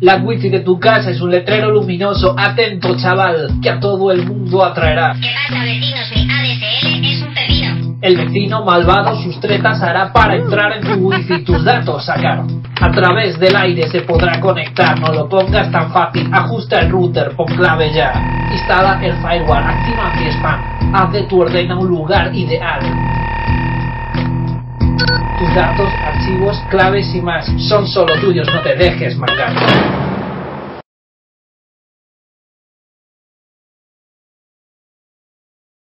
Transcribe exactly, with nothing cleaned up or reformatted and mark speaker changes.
Speaker 1: La wifi de tu casa es un letrero luminoso. Atento, chaval, que a todo el mundo atraerá.
Speaker 2: ¿Qué pasa, vecinos? Mi A D S L es un pepino.
Speaker 1: El vecino malvado sus tretas hará para entrar en tu wifi, tus datos sacar. A través del aire se podrá conectar, no lo pongas tan fácil. Ajusta el router, pon clave ya. Instala el firewall, activa anti-spam. Haz de tu ordena un lugar ideal. Tus datos, archivos, claves y más son solo tuyos, no te dejes mangar.